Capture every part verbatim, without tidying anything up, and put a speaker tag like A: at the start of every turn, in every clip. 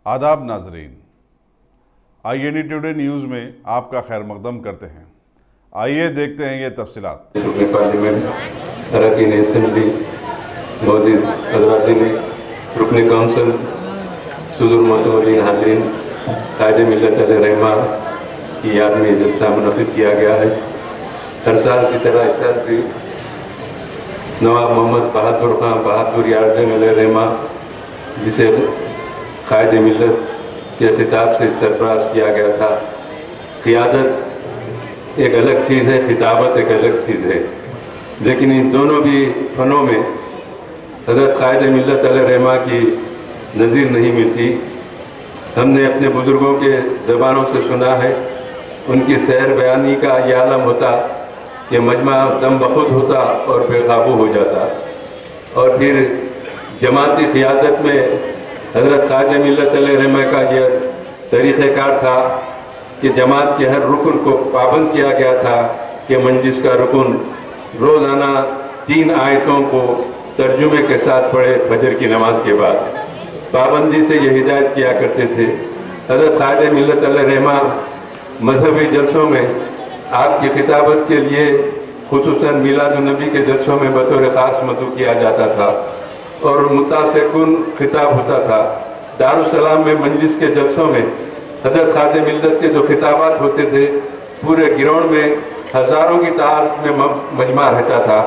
A: आदाब नाजरीन, I N D today news में आपका खैर मकदम करते हैं। आइए देखते हैं ये तफसीलात।
B: पार्लियामेंट अरकान असेंबली मौजूद हज़रात रुकन काउंसिल सुदूर मोतवली हाज़रीन, कायदे मिल्लत अलैहिर्रहमा की याद में जलसा मुनक़िद किया गया है। हर साल की तरह इस साल भी नवाब मोहम्मद बहादुर खां बहादुर यार जंग अलैहिर्रहमा, जिसे कायदे मिल्लत के खिताब से सरफराज किया गया था। क़ियादत एक अलग चीज़ है, खिताबत एक अलग चीज़ है, लेकिन इन दोनों भी फनों में हज़रत कायदे मिल्लत अलैहिर्रहमा की नज़ीर नहीं मिलती। हमने अपने बुजुर्गों के ज़बानों से सुना है, उनकी सैर बयानी का ये आलम होता कि मजमा दम बखुद होता और बेकाबू हो जाता, और फिर जमाती क़ियादत में हज़रत कायदे मिल्लत अलैहिर्रहमा का यह तरीक़ेकार था कि जमात के हर रुकन को पाबंद किया गया था कि मजलिस का रुकन रोज़ाना तीन आयतों को तर्जुमे के साथ पढ़े फजर की नमाज के बाद। पाबंदी से ये हिदायत किया करते थे। हज़रत कायदे मिल्लत अलैहिर्रहमा मजहबी जलसों में आपकी खिताबत के लिए खुसूसन मिलादुन नबी के जलसों में बतौर ख़ास मदऊ किया जाता था और मुतासिकुन खिताब होता था। दारुस्सलाम में मजलिस के जलसों में हज़रत कायदे मिल्लत के जो खिताबात होते थे, पूरे ग्राउंड में हज़ारों की तादाद में मजमा रहता था।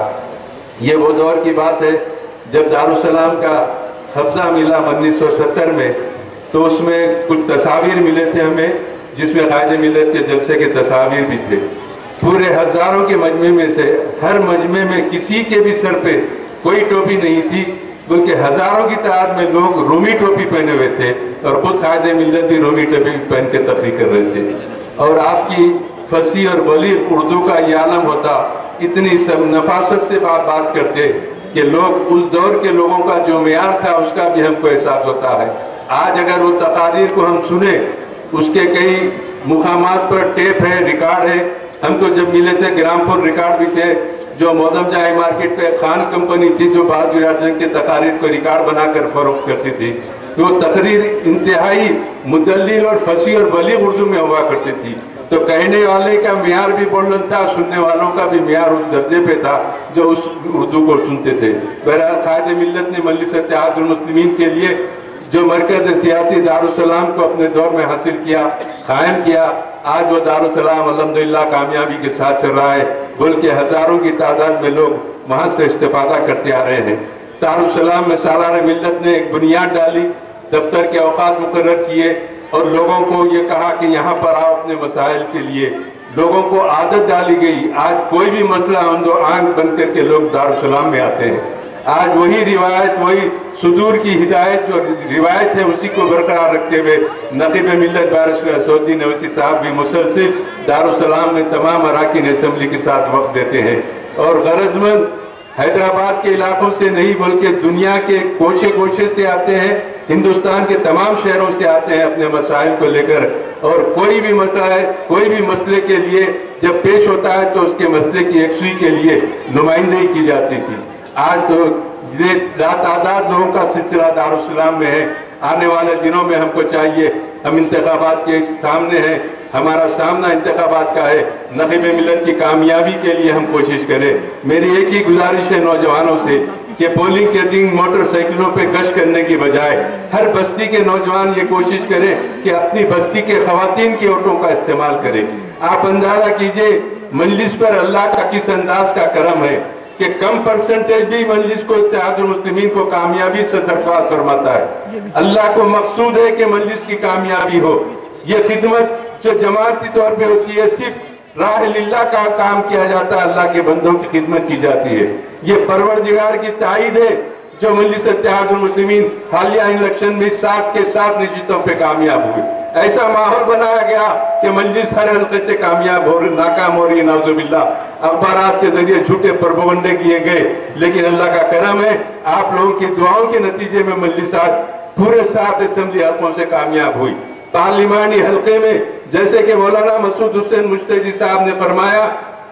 B: ये वो दौर की बात है जब दारुस्सलाम का कब्जा मिला उन्नीस सौ सत्तर में, तो उसमें कुछ तस्वीर मिले थे हमें, जिसमें कायदे मिल्लत के जलसे के तस्वीर भी थे। पूरे हजारों के मजमे में से हर मजमे में किसी के भी सर पे कोई टोपी नहीं थी, बल्कि हजारों की तादाद में लोग रोमी टोपी पहने हुए थे और खुद कायदे मिल्लत भी रोमी टोपी पहन के तकरीर कर रहे थे। और आपकी फसी और बलीग उर्दू का ये आलम होता, इतनी सब नफासत से आप बात करते कि लोग उस दौर के लोगों का जो मेयार था उसका भी हमको एहसास होता है। आज अगर वो तकारीर को हम सुने, उसके कई मुकामात पर टेप है, रिकॉर्ड है। हमको जब मिले थे ग्रामपुर रिकॉर्ड भी थे, जो मोदम जाए मार्केट पे खान कंपनी थी जो बहादुर यार जंग के तकारीर को रिकॉर्ड बनाकर फरोख्त करती थी। वो तकरीर इंतहाई मुदल्लिल और फसी और बलीग उर्दू में हुआ करती थी। तो कहने वाले का मियार भी बुलंद था, सुनने वालों का भी मियार उस दर्जे पे था जो उस उर्दू को सुनते थे। बहरहाल कायदे मिल्लत ने मजलिस इत्तेहादुल मुस्लिमीन के लिए जो मरकज सियासी दारुस्सलाम को अपने दौर में हासिल किया, कायम किया, आज वो दारुस्सलाम अल्हम्दुलिल्लाह कामयाबी के साथ चल रहा है, बल्कि हजारों की तादाद में लोग वहां से इस्तेफादा करते आ रहे हैं। दारुस्सलाम में सालार मिल्लत ने एक बुनियाद डाली, दफ्तर के औकात मुकर्रर किए और लोगों को ये कहा कि यहाँ पर आओ अपने मसाइल के लिए। लोगों को आदत डाली गई, आज कोई भी मसला अंदो आंख बन करके लोग दारुस्सलाम में आते हैं। आज वही रिवायत, वही सुदूर की हिदायत जो रिवायत है, उसी को बरकरार रखते हुए नक़ीब मिल्लत बारिश असदुद्दीन अवैसी साहब भी मुसलसिल दारुस्सलाम में तमाम अरकान असेंबली के साथ वक्त देते हैं और गरजमंद हैदराबाद के इलाकों से नहीं बल्कि दुनिया के कोशे कोशे से आते हैं, हिंदुस्तान के तमाम शहरों से आते हैं अपने मसाइल को लेकर। और कोई भी मसला है, कोई भी मसले के लिए जब पेश होता है तो उसके मसले की यकसुई के लिए नुमाइंदगी की जाती थी। आज तो ये तादाद लोगों का सिलसिला दारुस्सलाम में है। आने वाले दिनों में हमको चाहिए, हम इंतखाबात के सामने हैं, हमारा सामना इंतखाबात का है, नक़ीब मिल्लत की कामयाबी के लिए हम कोशिश करें। मेरी एक ही गुजारिश है नौजवानों से कि पोलिंग के दिन मोटरसाइकिलों पे गश्त करने की बजाय हर बस्ती के नौजवान ये कोशिश करें कि अपनी बस्ती के खवातीन के वोटों का इस्तेमाल करें। आप अंदाजा कीजिए मजलिस पर अल्लाह का किस अंदाज का करम है कि कम परसेंटेज भी मजलिस को इत्तेहादुल मुस्लिमीन को कामयाबी से सरफराज फरमाता है। अल्लाह को मकसूद है कि मजलिस की कामयाबी हो। ये खिदमत जो जमाती तौर पे होती है, सिर्फ राह लिल्लाह का काम किया जाता है, अल्लाह के बंदों की खिदमत की जाती है। ये परवरदिगार की ताईद है जो मजलिस इत्तेहादुल मुस्लिमीन हालिया इलेक्शन में सात के सात नशीतों पे कामयाब हुई। ऐसा माहौल बनाया गया कि मजलिस हर हल्के से कामयाब हो रही, नाकाम हो रही, नाउजुबिल्लाह। अखबारात के जरिए झूठे प्रोपेगेंडे किए गए, लेकिन अल्लाह का करम है, आप लोगों की दुआओं के नतीजे में मजलिस आज पूरे सात असेंबली हल्कों से कामयाब हुई। पार्लिमानी हल्के में जैसे कि मौलाना मसूद हुसैन मुश्तदी साहब ने फरमाया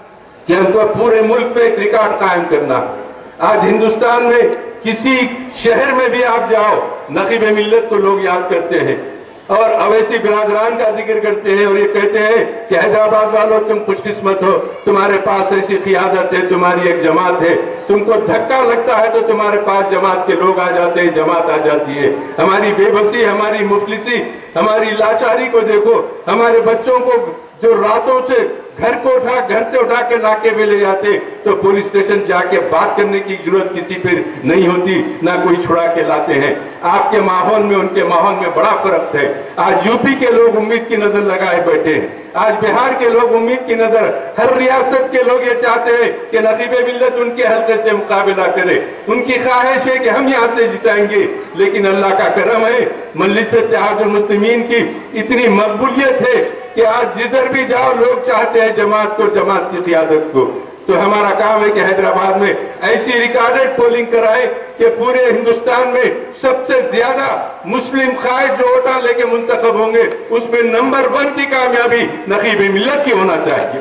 B: कि हमको पूरे मुल्क पे एक रिकॉर्ड कायम करना। आज हिंदुस्तान में किसी शहर में भी आप जाओ, नक़ीब मिल्लत को लोग याद करते हैं। اور اویسی برادران کا ذکر کرتے ہیں اور یہ کہتے ہیں کہ حیدرآباد والوں تم خوش قسمت ہو، تمہارے پاس ایسی قیادت ہے، تمہاری ایک جماعت ہے، تم کو دھکا لگتا ہے تو تمہارے پاس جماعت کے لوگ آ جاتے ہیں، جماعت آ جاتی ہے۔ ہماری بے بسی، ہماری مفلسی، ہماری لاچاری کو دیکھو، ہمارے بچوں کو جو راتوں سے گھر کو اٹھا گھر سے اٹھا کے ناکے پہ لے جاتے تو پولیس اسٹیشن جا کے بات کرنے کی ضرورت کسی پہ نہیں ہوتی، نہ کوئی چھڑا کے لاتے ہیں۔ آپ کے ماحول میں ان کے ماحول میں بڑا فرق ہے۔ آج یو پی کے لوگ امید کی نظر لگائے بیٹھے ہیں، آج بہار کے لوگ امید کی نظر، ہر ریاست کے لوگ یہ چاہتے ہیں کہ نقیب ملت ان کے حلقے سے مقابلہ کرے، ان کی خواہش ہے کہ ہم یہاں سے جتائیں گے۔ لیکن اللہ کا کرم ہے، مجلس اتحاد المسلمین کی اتنی مقبولیت ہے کہ آج جدھر بھی جاؤ لوگ چاہتے ہیں جماعت کو، جماعت کی قیادت کو۔ تو ہمارا کام ہے کہ حیدرآباد میں ایسی ریکارڈڈ پولنگ کرائے کہ پورے ہندوستان میں سب سے زیادہ مسلم قائد جو ووٹاں لے کے منتخب ہوں گے اس میں نمبر ون کی کامیابی نقیب ملت کی ہونا چاہیے۔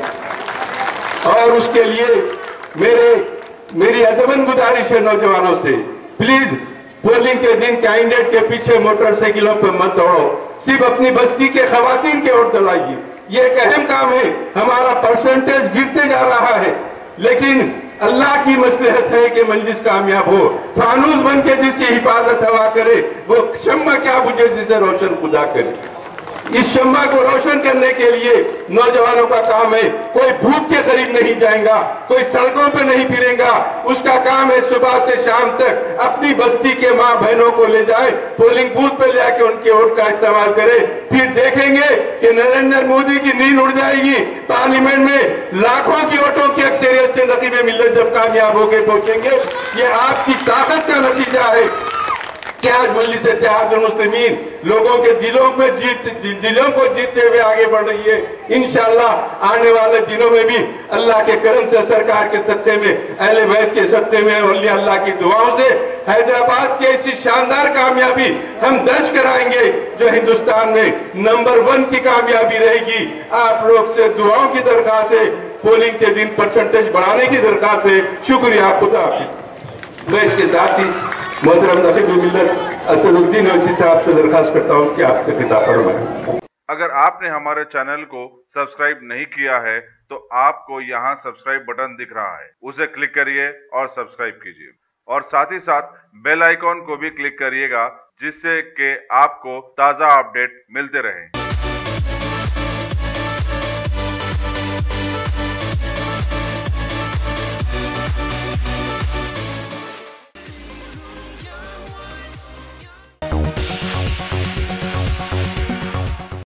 B: اور اس کے لیے میرے میری ادبن گزارش ہے نوجوانوں سے، پلیز پولنگ کے دن کینڈیڈیٹ کے پیچھے موٹر سائیکلوں پہ مت دوڑو، صرف اپنی بستی کے خواتین کے ووٹ دلائیے۔ یہ ایک اہم کام ہے، ہمارا پرسنٹیج گرتے جا رہا ہے، لیکن اللہ کی مصلحت ہے کہ مجلس کامیاب ہو۔ فانوس بن کے جس کی حفاظت ہوا کرے وہ شمع کیا بجھے جسے روشن خدا کرے۔ اس شمع کو روشن کرنے کے لیے نوجوانوں کا کام ہے، کوئی بھوک کے قریب نہیں جائے گا، کوئی سڑکوں پہ نہیں پھرے گا، اس کا کام ہے صبح سے شام تک اپنی بستی کے ماں بہنوں کو لے جائے، پولنگ بوتھ پہ لے کے ان کے ووٹ کا استعمال کرے۔ پھر دیکھیں گے کہ نریندر مودی کی نیند اڑ جائے گی، پارلیمنٹ میں لاکھوں کی ووٹوں کی اکثریت سے نقیب ملت جب کامیاب ہو کے پہنچیں گے۔ یہ آپ کی طاقت کا نتیجہ ہے کہ آج مجلس اتحاد المسلمین لوگوں کے دلوں میں جیت دلوں کو جیتتے ہوئے آگے بڑھ رہی ہے۔ انشاءاللہ آنے والے دنوں میں بھی اللہ کے کرم سے، سرکار کے سطح میں، اہل بیت کے سطح میں، اولیاء اللہ کی دعاؤں سے حیدرآباد کی ایسی شاندار کامیابی ہم درج کرائیں گے جو ہندوستان میں نمبر ون کی کامیابی رہے گی۔ آپ لوگ سے دعاؤں کی درخواست ہے، پولنگ کے دن پرسنٹیج بڑھانے کی درخواست ہے۔ شکریہ، خدا حافظ۔ میں اس کے ساتھ ہی محترم نقیب ملت اسد الدین اویسی صاحب سے درخواست کرتا ہوں کہ آپ سے خطاب فرمائیں۔
A: اگر آپ نے ہمارے چینل کو سبسکرائب نہیں کیا ہے تو آپ کو یہاں سبسکرائب بٹن دکھ رہا ہے، اسے کلک کریے اور سبسکرائب کیجیے، اور ساتھ ہی ساتھ بیل آئیکن کو بھی کلک کریے گا جس سے کہ آپ کو تازہ اپڈیٹ ملتے رہیں۔